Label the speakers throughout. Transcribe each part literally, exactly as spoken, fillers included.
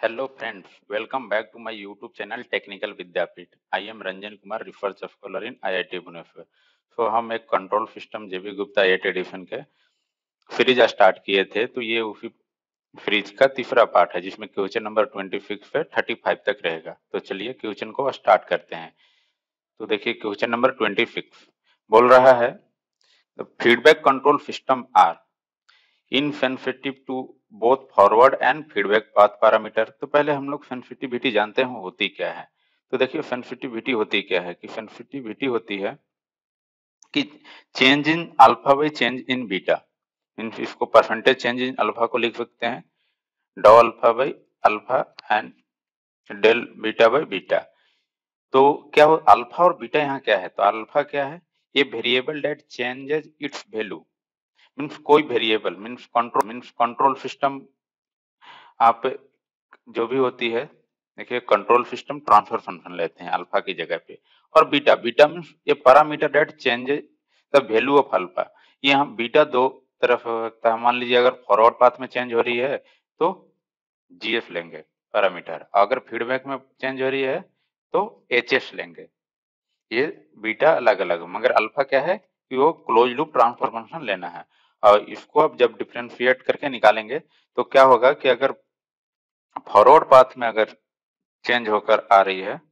Speaker 1: Hello friends, welcome back to my YouTube channel Technical Vidyapit. I am Ranjan Kumar, research scholar in I I T Bhubaneswar. So हम एक control system J B Gupta eight edition के series start किए थे, तो ये उसी series का तीसरा पार्ट है जिसमें क्वेश्चन नंबर छब्बीस से पैंतीस तक रहेगा। तो चलिए क्वेश्चन को स्टार्ट करते हैं। तो देखिए क्वेश्चन नंबर छब्बीस बोल रहा है feedback control system are insensitive to both forward and feedback path parameter. तो पहले हम लोग सेंसिटिविटी जानते हैं होती क्या है। तो देखिए सेंसिटिविटी होती क्या है कि सेंसिटिविटी होती है कि change in alpha by change in beta. Means इसको परसेंटेज चेंज इन अल्फा को लिख सकते हैं डॉ alpha by alpha and del beta by beta. तो क्या हो अल्फा और बीटा यहाँ क्या है, तो अल्फा क्या है, ये variable that changes its value. Means कोई variable means control means control system आप जो भी होती है, देखिए कंट्रोल सिस्टम ट्रांसफर फंक्शन लेते हैं अल्फा की जगह पे। और बीटा बीटा मीन्स ये parameter that changes the value of alpha. ये हम बीटा दो तरफ हो सकता है। मान लीजिए अगर फॉरवर्ड पाथ में चेंज हो रही है तो जीएफ लेंगे पैरामीटर, अगर फीडबैक में चेंज हो रही है तो एचएस लेंगे। ये बीटा अलग अलग, मगर अल्फा क्या है कि वो क्लोज लूप ट्रांसफर फंक्शन लेना है। और इसको आप जब डिफरेंशिएट करके निकालेंगे तो क्या होगा कि अगर फॉरवर्ड पाथ में अगर चेंज होकर आ रही है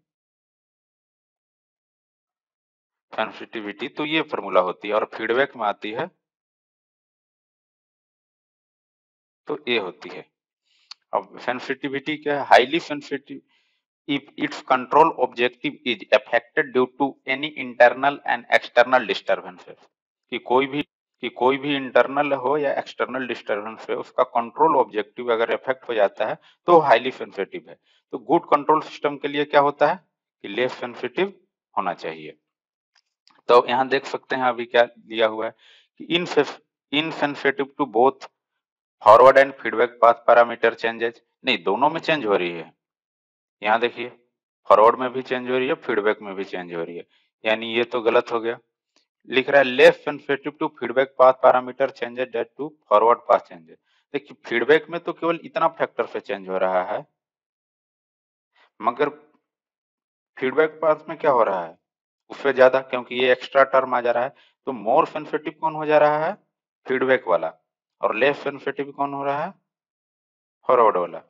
Speaker 1: सेंसिटिविटी तो ये फॉर्मूला होती है, और फीडबैक में आती है तो ये होती है। अब सेंसिटिविटी क्या है, highly sensitive if its control objective is affected due to any internal and external disturbances। कि कोई भी कि कोई भी इंटरनल हो या एक्सटर्नल डिस्टर्बेंस है, उसका कंट्रोल ऑब्जेक्टिव अगर इफेक्ट हो जाता है तो हाईली सेंसिटिव है। तो गुड कंट्रोल सिस्टम के लिए क्या होता है कि लेस सेंसिटिव होना चाहिए। तो यहाँ देख सकते हैं अभी क्या दिया हुआ है कि in insensitive to both forward and feedback path parameter changes. नहीं, दोनों में चेंज हो रही है। यहाँ देखिए फॉरवर्ड में भी चेंज हो रही है, फीडबैक में भी चेंज हो रही है, यानी ये तो गलत हो गया। लिख रहा है less sensitive to feedback path parameter changes that to forward path changes. देखिए फीडबैक में तो केवल इतना फैक्टर से चेंज हो रहा है, मगर फीडबैक पाथ में क्या हो रहा है उससे ज्यादा, क्योंकि ये एक्स्ट्रा टर्म आ जा रहा है। तो मोर सेंसिटिव कौन हो जा रहा है, फीडबैक वाला, और लेस सेंसिटिव कौन हो रहा है, फॉरवर्ड वाला।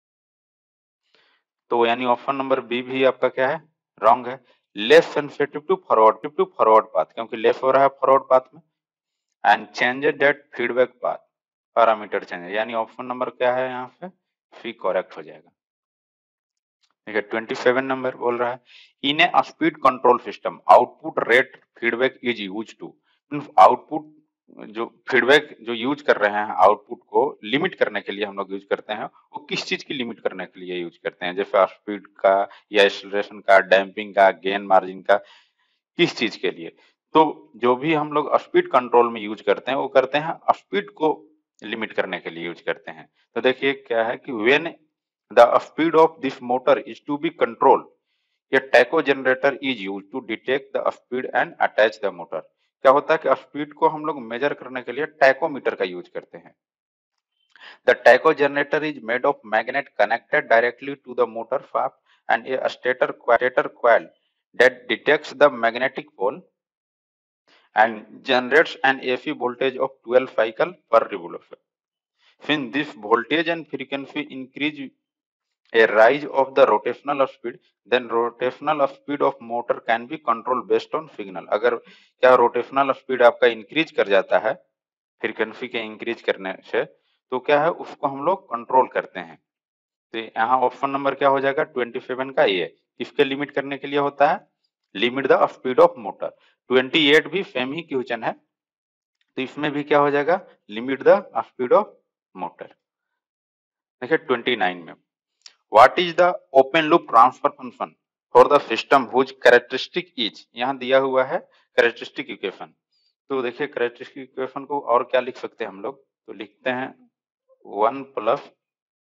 Speaker 1: तो यानी ऑप्शन नंबर बी भी आपका क्या है, रॉन्ग है। Less sensitive to forward to forward path, क्योंकि लेस हो रहा है फॉरवर्ड पाथ में, and changes that feedback path parameter change, यानी ऑप्शन नंबर क्या है यहाँ पे सी करेक्ट हो जाएगा। ठीक है, सत्ताईस नंबर बोल रहा है in a speed control system output rate feedback is use to. Output जो फीडबैक जो यूज कर रहे हैं आउटपुट को लिमिट करने के लिए हम लोग यूज करते हैं, वो किस चीज की लिमिट करने के लिए यूज करते हैं, जैसे स्पीड का या एक्सेलरेशन का, डैम्पिंग का, गेन मार्जिन का, किस चीज के लिए। तो जो भी हम लोग स्पीड कंट्रोल में यूज करते हैं वो करते हैं स्पीड को लिमिट करने के लिए यूज करते हैं। तो देखिए क्या है कि when the speed of this motor is to be control, ये tacho generator is use to detect the speed and attach the motor. क्या होता है कि स्पीड को हम लोग मेजर करने के लिए टैकोमीटर का यूज करते हैं। The tacho generator is made of magnet connected directly to the motor shaft and a stator stator coil that detects the magnetic pole and generates an A C voltage of twelve cycle per revolution. Since this voltage and frequency increase a rise of the rotational speed, then rotational speed of motor can be controlled based on signal। अगर क्या rotational speed आपका increase कर जाता है frequency के increase करने से, तो क्या है उसको हम लोग कंट्रोल करते हैं। तो यहाँ ऑप्शन नंबर क्या हो जाएगा सत्ताईस का, ये किसके लिमिट करने के लिए होता है, limit the speed of motor. अट्ठाईस भी सेम ही क्वेश्चन है, तो इसमें भी क्या हो जाएगा, limit the speed of motor. देखिए उनतीस में what is the open loop transfer function for the system whose characteristic is, यहाँ दिया हुआ है कैरेक्टरिस्टिक इक्वेशन। तो देखिए कैरेक्टरिस्टिक इक्वेशन को और क्या लिख सकते हैं हम लोग, तो लिखते हैं one plus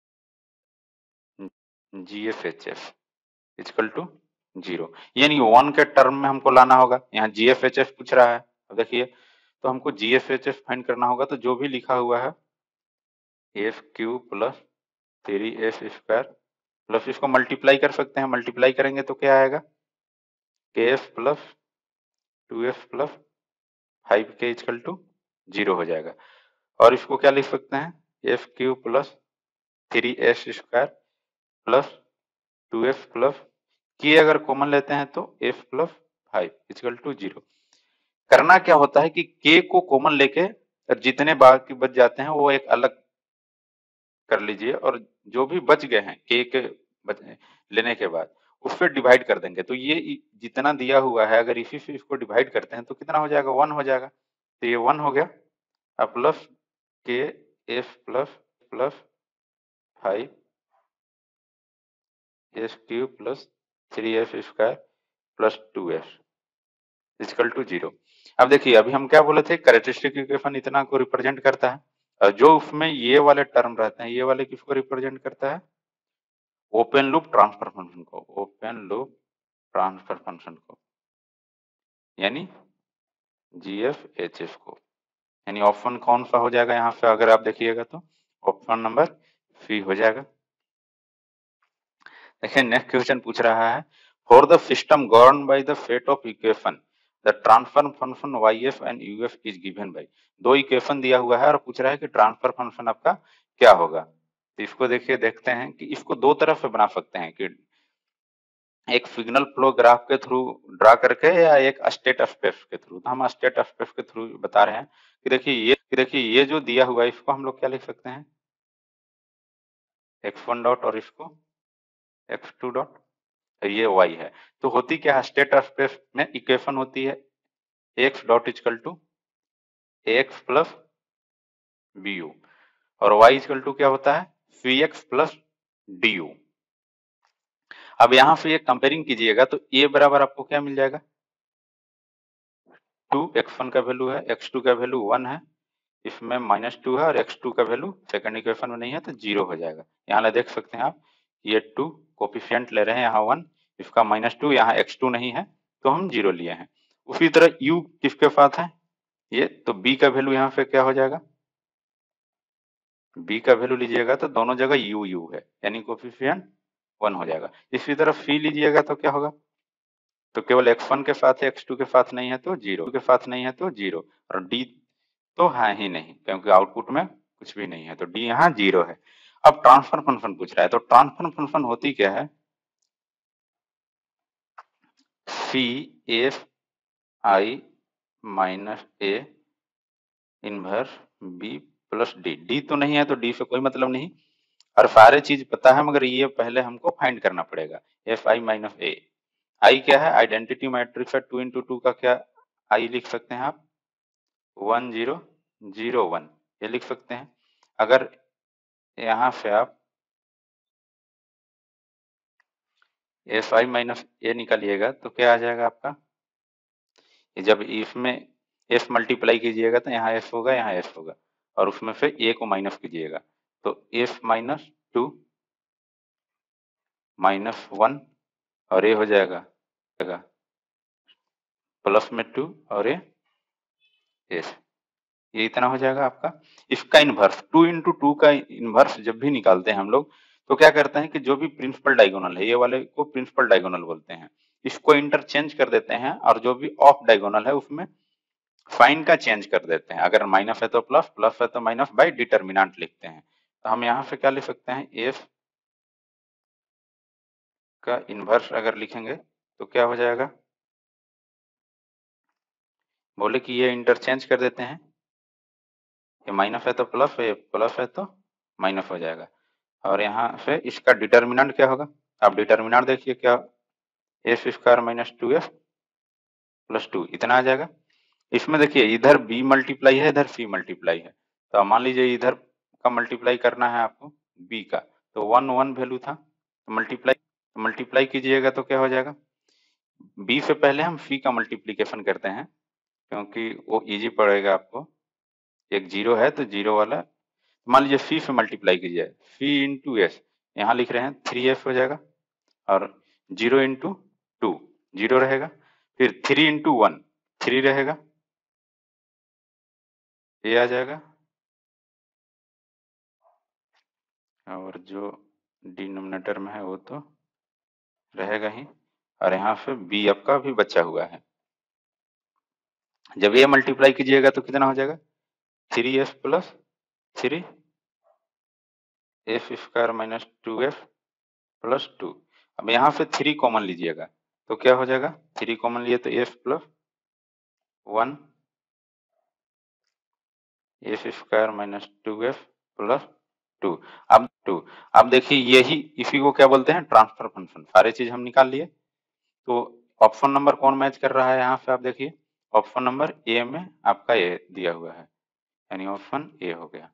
Speaker 1: G F H F equal to zero, यानी वन के टर्म में हमको लाना होगा। यहाँ जी एफ एच एफ पूछ रहा है, अब देखिए तो हमको G F H F find करना होगा। तो जो भी लिखा हुआ है F Q plus three S square plus इसको मल्टीप्लाई कर सकते हैं, मल्टीप्लाई करेंगे तो क्या आएगा, K F plus two F plus five K equal to zero हो जाएगा। और इसको क्या लिख सकते हैं, F Q plus three S square plus two F plus K अगर कॉमन लेते हैं तो F plus five equal to zero. करना क्या होता है कि के को कॉमन लेके जितने बाकी बच जाते हैं वो एक अलग कर लीजिए, और जो भी बच गए हैं के के बच, लेने के बाद उस पर डिवाइड कर देंगे। तो ये जितना दिया हुआ है अगर इसी से इसको डिवाइड करते हैं तो कितना हो जाएगा, वन हो जाएगा। तो ये वन हो गया। अब plus K F plus plus five S cube plus three F square plus two F equal to zero. अब देखिए अभी हम क्या बोले थे, कैरेक्टरिस्टिक इक्वेशन इतना को रिप्रेजेंट करता है, और जो उसमें ये वाले टर्म रहते हैं ये वाले किसको रिप्रेजेंट करता है, ओपन लूप ट्रांसफर फंक्शन को, ओपन लूप ट्रांसफर फंक्शन को, यानी जीएफ एचएफ को। यानी ऑप्शन कौन सा हो जाएगा यहाँ पे, अगर आप देखिएगा तो ऑप्शन नंबर सी हो जाएगा। देखिए नेक्स्ट क्वेश्चन पूछ रहा है, for the system govern by the set of equation the transfer function Y F and U F is given by. दो इक्वेशन दिया हुआ है और पूछ रहा है कि ट्रांसफर फंक्शन आपका क्या होगा। तो इसको देखिए, देखते हैं कि इसको दो तरफ से बना सकते हैं, कि एक सिग्नल फ्लो ग्राफ के थ्रू ड्रा करके या एक स्टेट स्पेस के थ्रू। तो हम स्टेट स्पेस के थ्रू बता रहे हैं कि देखिए ये कि देखिए ये जो दिया हुआ है इसको हम लोग क्या लिख सकते हैं, एक्स वन डॉट और इसको एक्स टू डॉट, ये y है। तो होती क्या है, स्टेट स्पेस में इक्वेशन होती है x dot equal to X plus B U, और y इक्वल टू क्या होता है, C X plus D U. अब यहां से ये कंपेयरिंग कीजिएगा तो a बराबर आपको क्या मिल जाएगा, टू, एक्स वन का वैल्यू है, एक्स टू का वैल्यू वन है, इसमें माइनस टू है, और एक्स टू का वैल्यू सेकंड इक्वेशन में नहीं है तो जीरो हो जाएगा। यहाँ देख सकते हैं आप, ये टू कोफिशिएंट ले रहे हैं, यहाँ वन, इसका माइनस टू, यहाँ एक्स टू नहीं है तो हम जीरो लिए हैं। उसी तरह u किसके साथ है, ये तो b का वैल्यू यहाँ पे क्या हो जाएगा, b का वैल्यू लीजिएगा तो दोनों जगह u u है, यानी कोफिशिएंट वन हो जाएगा। इसी तरह c लीजिएगा तो क्या होगा, तो केवल एक्स वन के साथ है, एक्स टू के साथ नहीं है तो जीरो, के साथ नहीं है तो जीरो, और d तो है ही नहीं क्योंकि आउटपुट में कुछ भी नहीं है, तो d यहाँ जीरो है। अब ट्रांसफर फंक्शन पूछ रहा है, तो ट्रांसफर फंक्शन होती क्या है, C F I minus A inverse B plus D. D तो नहीं है तो डी से कोई मतलब नहीं, और सारे चीज पता है मगर ये पहले हमको फाइंड करना पड़ेगा। F I minus A, I क्या है, आइडेंटिटी मैट्रिक्स है, टू इंटू टू का क्या आई लिख सकते हैं आप, वन जीरो जीरो वन, ये लिख सकते हैं। अगर यहाँ से आप एफ आई माइनस ए निकालिएगा तो क्या आ जाएगा आपका, जब इसमें एफ मल्टीप्लाई कीजिएगा तो यहाँ एफ होगा, यहाँ एफ होगा, और उसमें से ए को माइनस कीजिएगा तो F minus two minus one, और ये हो जाएगा प्लस में टू, और ये एफ, ये इतना हो जाएगा आपका। इसका इनवर्स, टू इंटू टू का इनवर्स जब भी निकालते हैं हम लोग तो क्या करते हैं कि जो भी प्रिंसिपल डायगोनल है, ये वाले को प्रिंसिपल डायगोनल बोलते हैं, इसको इंटरचेंज कर देते हैं, और जो भी ऑफ डायगोनल है उसमें साइन का चेंज कर देते हैं। अगर माइनस है तो प्लस, प्लस है तो माइनस, बाय डिटर्मिनेंट लिखते हैं। तो हम यहाँ से क्या लिख सकते हैं, एफ का इनवर्स अगर लिखेंगे तो क्या हो जाएगा, बोले कि ये इंटरचेंज कर देते हैं, ये माइनस है तो प्लस, ये प्लस है तो माइनस हो जाएगा, और यहाँ से इसका डिटर्मिनेंट क्या होगा, आप डिटर्मिनेंट देखिए क्या, F square minus two F plus two, इतना आ जाएगा। इसमें देखिए इधर b मल्टीप्लाई है, इधर c मल्टीप्लाई है, तो मान लीजिए इधर का मल्टीप्लाई करना है आपको b का, तो वन वन वैल्यू था, तो मल्टीप्लाई मल्टीप्लाई कीजिएगा तो क्या हो जाएगा, b से पहले हम c का मल्टीप्लीकेशन करते हैं क्योंकि वो इजी पड़ेगा आपको। एक जीरो है तो जीरो वाला, मान लीजिए c से मल्टीप्लाई कीजिए, c इंटू एस, यहाँ लिख रहे हैं थ्री एस हो जाएगा, और जीरो इंटू टू जीरो रहेगा, फिर थ्री इंटू वन थ्री रहेगा, ये आ जाएगा, और जो डिनोमिनेटर में है वो तो रहेगा ही, और यहाँ पे बी आपका भी बचा हुआ है। जब ये मल्टीप्लाई कीजिएगा तो कितना हो जाएगा, three F plus three F square minus two F plus two. अब यहाँ से थ्री कॉमन लीजिएगा तो क्या हो जाएगा, थ्री कॉमन लिए तो F plus one F square minus two F plus two. अब टू, अब देखिए यही इसी को क्या बोलते हैं, ट्रांसफर फंक्शन। सारी चीज हम निकाल लिए। तो ऑप्शन नंबर कौन मैच कर रहा है यहाँ पे, आप देखिए ऑप्शन नंबर ए में आपका ए दिया हुआ है, यानी ऑप्शन ए हो गया।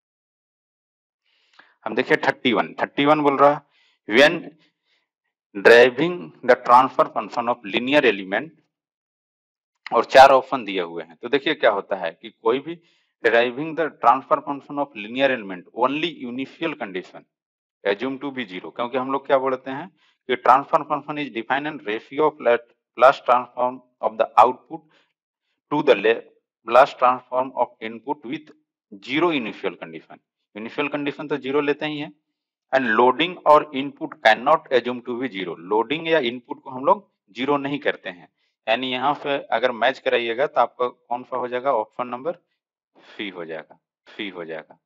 Speaker 1: हम देखिए थर्टी वन, थर्टी वन बोल रहा है when driving the transfer function of linear element, और चार ऑप्शन दिए हुए हैं। तो देखिए क्या होता है कि कोई भी driving the transfer function of linear element only initial condition assume to be zero, क्योंकि हम लोग क्या बोलते हैं कि transfer function is defined and ratio of last transform of the output to the last transform of input with zero initial condition. Initial condition तो zero लेते ही है। एंड लोडिंग और input can not assume to be zero, loading या input को हम लोग zero नहीं करते हैं। यानी यहाँ पे अगर मैच कराइएगा तो आपका कौन सा हो जाएगा, ऑप्शन नंबर सी हो जाएगा, सी हो जाएगा।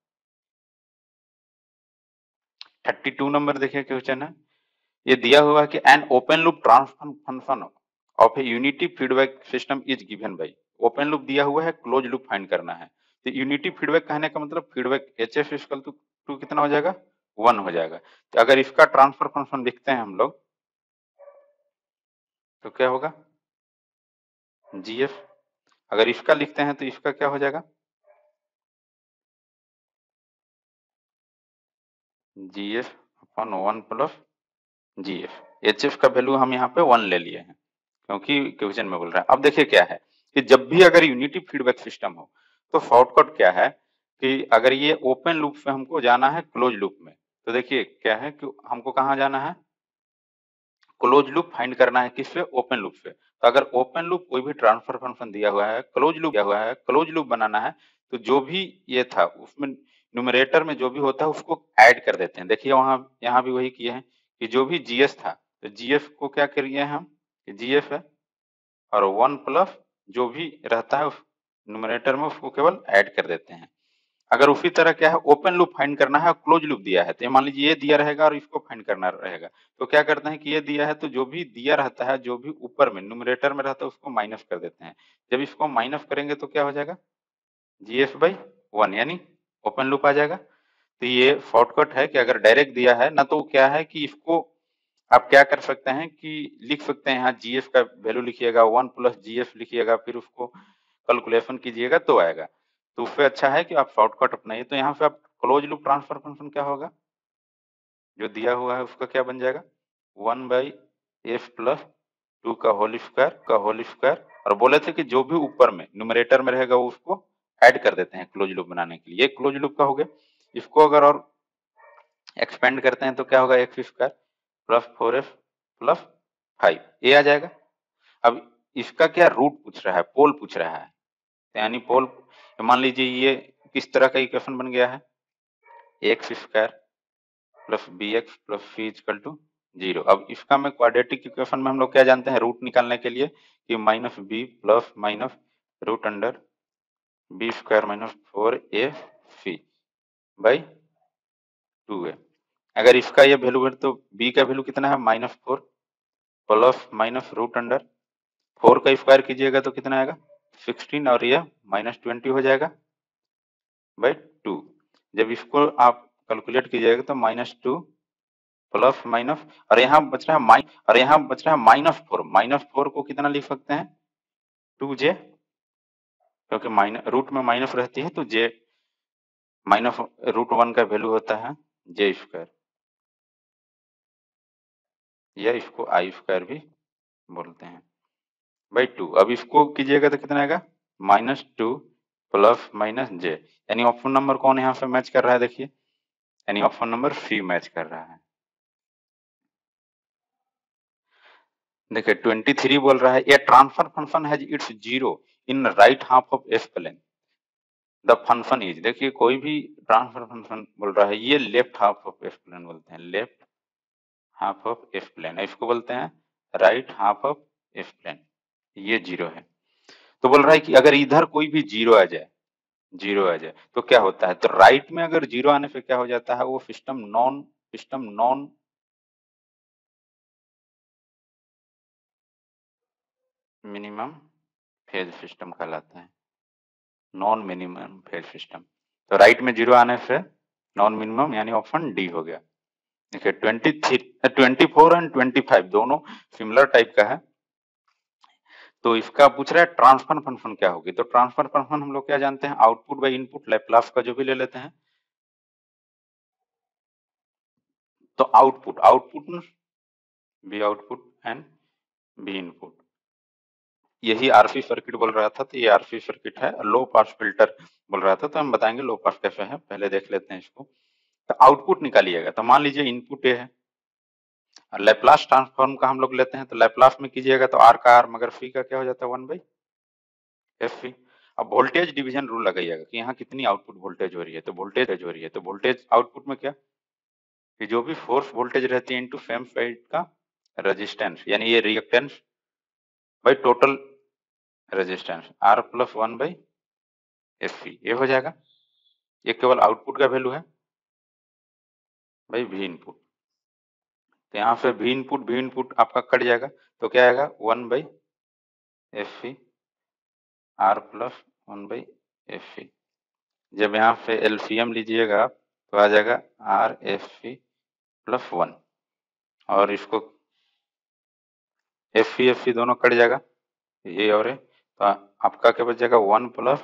Speaker 1: थर्टी टू नंबर देखिए क्वेश्चन है, ये दिया हुआ है कि an open loop transfer function of a unity feedback system is given by, open loop दिया हुआ है, क्लोज लूप फाइंड करना है। तो यूनिटी फीडबैक कहने का मतलब feedback H F equal to two कितना हो जाएगा, वन हो जाएगा। तो अगर इसका ट्रांसफर फंक्शन लिखते हैं हम लोग तो क्या होगा, जीएफ। अगर इसका लिखते हैं तो इसका क्या हो जाएगा, GF upon one plus GF. HF का वैल्यू हम यहाँ पे वन ले लिए हैं क्योंकि क्वेश्चन में बोल रहा है। अब देखिए क्या है कि जब भी अगर यूनिटी फीडबैक सिस्टम हो तो शॉर्टकट क्या है कि अगर ये ओपन लूप से हमको जाना है क्लोज लूप में, तो देखिए क्या है कि हमको कहाँ जाना है, क्लोज लूप फाइंड करना है किससे, ओपन लूप से। तो अगर ओपन लूप कोई भी ट्रांसफर फंक्शन दिया हुआ है, क्लोज लूप दिया हुआ है, क्लोज लूप बनाना है, तो जो भी ये था उसमें न्यूमरेटर में जो भी होता है उसको ऐड कर देते हैं। देखिए वहां यहाँ भी वही किए हैं कि जो भी जीएस था तो जीएफ को क्या करिए हम, जीएफ है और वन प्लस जो भी रहता है उस न्यूमरेटर में उसको केवल ऐड कर देते हैं। अगर उसी तरह क्या है ओपन लूप फाइंड करना है, क्लोज लूप दिया है, तो मान लीजिए ये दिया रहेगा और इसको फाइंड करना रहेगा, तो क्या करते हैं कि ये दिया है तो जो भी दिया रहता है, जो भी ऊपर में न्यूमरेटर में रहता है उसको माइनस कर देते हैं। जब इसको माइनस करेंगे तो क्या हो जाएगा, जीएफ बाई वन, यानी ओपन लूप आ जाएगा। तो ये शॉर्टकट है कि अगर डायरेक्ट दिया है ना तो क्या है कि इसको आप क्या कर सकते हैं कि लिख सकते हैं, यहाँ जीएफ का वैल्यू लिखिएगा, वन प्लस जीएफ लिखिएगा, फिर उसको कैलकुलेशन कीजिएगा तो आएगा। तो उससे अच्छा है कि आप शॉर्टकट अपनाइए। तो यहाँ पे आप क्लोज लूप ट्रांसफर फंक्शन क्या होगा, जो दिया हुआ है उसका क्या बन जाएगा, one by F plus two का होल स्क्वायर का होल स्क्वायर, और बोले थे कि जो भी ऊपर में न्यूमरेटर में रहेगा उसको ऐड कर देते हैं क्लोज लूप बनाने के लिए। ये क्लोज लूप का हो गया। इसको अगर और एक्सपेंड करते हैं तो क्या होगा, X square plus four F plus five, ये आ जाएगा। अब इसका क्या रूट पूछ रहा है, पोल पूछ रहा है, यानी पोल मान लीजिए ये किस तरह का इक्वेशन बन गया है, X square plus B X plus C equal to zero. अब इसका में क्वाड्रेटिक इक्वेशन में हम लोग क्या जानते हैं, रूट निकालने के लिए कि minus B plus minus root under B square minus four A C by two है। अगर इसका ये वैल्यू है तो बी का वैल्यू कितना है, minus four plus minus root under four का स्क्वायर कीजिएगा तो कितना आएगा, सिक्सटीन, और ये माइनस ट्वेंटी हो जाएगा बाई टू। जब इसको आप कैलकुलेट कीजिएगा तो माइनस टू प्लस माइनस, और यहाँ बच रहा है माइन और यहाँ बच रहा है माइनस फोर। माइनस फोर को कितना लिख सकते हैं, टू जे, क्योंकि माइनस रूट में माइनस रहती है तो जे माइनस रूट वन का वैल्यू होता है जे स्क्वायर, या इसको आई स्क्वायर भी बोलते हैं, बाई टू। अब इसको कीजिएगा तो कितना आएगा, minus two plus minus J, यानी ऑप्शन नंबर कौन यहाँ पे मैच कर रहा है, देखिए यानी ऑप्शन नंबर सी मैच कर रहा है। देखिए ट्वेंटी थ्री बोल रहा है, a transfer function has its zero in right half of F plane, the function is, देखिए कोई भी ट्रांसफर फंक्शन बोल रहा है, ये left half of F plane बोलते हैं, left half of F plane, इसको बोलते हैं right half of F plane, ये जीरो है। तो बोल रहा है कि अगर इधर कोई भी जीरो आ जाए, जीरो आ जाए तो क्या होता है, तो राइट में अगर जीरो आने पे क्या हो जाता है, वो system non system non minimum phase system कहलाता है, नॉन मिनिमम फेज सिस्टम। तो राइट में जीरो आने से नॉन मिनिमम, यानी ऑप्शन डी हो गया। देखिए twenty three twenty four and twenty five दोनों सिमिलर टाइप का है। तो इसका पूछ रहा है ट्रांसफर फंक्शन क्या होगी, तो ट्रांसफर फंक्शन हम लोग क्या जानते हैं, आउटपुट बाय इनपुट, लैप्लास का जो भी ले लेते हैं। तो output output B output and B input, यही आरसी सर्किट बोल रहा था। तो ये आरसी सर्किट है, लो पास फिल्टर बोल रहा था, तो हम बताएंगे लो पास कैसे है, पहले देख लेते हैं इसको। तो आउटपुट निकालिएगा, तो मान लीजिए इनपुट ए है, लैप्लास ट्रांसफॉर्म का हम लोग लेते हैं, तो लैप्लास में कीजिएगा तो आर का आर मगर फी का क्या हो जाता है, वन बाई एफ फी। अब वोल्टेज डिवीजन रूल लगाइएगा कि यहाँ कितनी आउटपुट वोल्टेज हो रही है, तो वोल्टेज हो रही है, तो वोल्टेज आउटपुट में क्या कि जो भी फोर्स वोल्टेज रहती है इनटू सेम साइड का रेजिस्टेंस, यानी ये reactance by total resistance R plus one by F phi, ये हो जाएगा। ये केवल आउटपुट का वैल्यू है भाई वी इनपुट। तो यहाँ पे वी इनपुट वी इनपुट आपका कट जाएगा, तो क्या आएगा one by F phi R plus one by F phi. जब यहाँ पे एलसीएम लीजिएगा तो आ जाएगा R F phi plus one, और इसको एफ फी एफ फी दोनों कट जाएगा, ये और ये, तो आपका क्या बच जाएगा one plus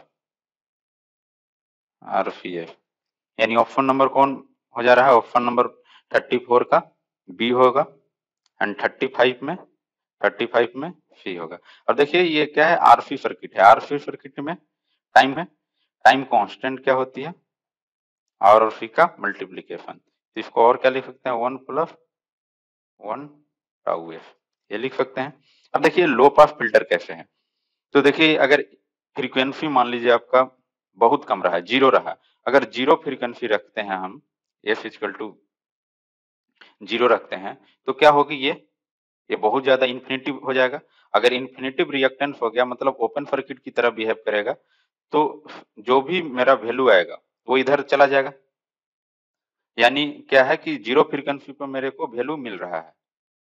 Speaker 1: R phi F, यानी ऑप्शन नंबर कौन हो जा रहा है, ऑप्शन नंबर थर्टी फोर का बी होगा, एंड थर्टी फाइव में थर्टी फाइव में सी होगा। और देखिए ये क्या है, आरसी सर्किट है, आरसी सर्किट में टाइम है, टाइम कांस्टेंट क्या होती है, आर और सी का मल्टीप्लीकेशन, तो इसको और क्या लिख सकते हैं, one plus one tau F, ये लिख सकते हैं। अब देखिए लो पास फिल्टर कैसे है, तो देखिए अगर फ्रीक्वेंसी मान लीजिए आपका बहुत कम रहा है, जीरो रहा, अगर जीरो फ्रीक्वेंसी रखते हैं हम, एफ इक्वल टू जीरो रखते हैं, तो क्या होगी, ये ये बहुत ज्यादा इन्फिनिटिव हो जाएगा। अगर इन्फिनिटिव रिएक्टेंस हो गया मतलब ओपन सर्किट की तरह बिहेव करेगा, तो जो भी मेरा वैल्यू आएगा वो इधर चला जाएगा, यानी क्या है कि जीरो फ्रीक्वेंसी पर मेरे को वैल्यू मिल रहा है,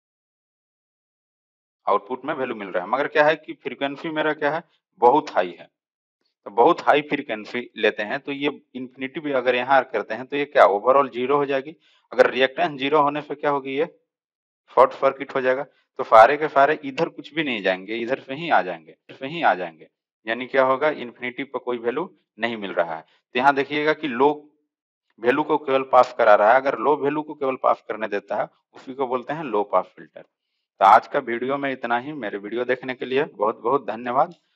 Speaker 1: आउटपुट में वैल्यू मिल रहा है, मगर क्या है कि फ्रीक्वेंसी मेरा क्या है, बहुत हाई है। तो बहुत हाई फ्रीक्वेंसी लेते हैं तो ये इन्फिनिटी भी अगर यहाँ करते हैं तो ये क्या ओवरऑल जीरो हो जाएगी। अगर रिएक्टेंस जीरो होने से क्या होगी, ये शॉर्ट सर्किट हो जाएगा, तो सारे के सारे इधर कुछ भी नहीं जाएंगे, इधर से ही आ जाएंगे, इधर से ही आ जाएंगे, यानी क्या होगा, इन्फिनिटी पर कोई वैल्यू नहीं मिल रहा है। तो यहाँ देखिएगा कि लो वैल्यू को केवल पास करा रहा है, अगर लो वैल्यू को केवल पास करने देता है उसी को बोलते हैं लो पास फिल्टर। तो आज का वीडियो में इतना ही, मेरे वीडियो देखने के लिए बहुत बहुत धन्यवाद।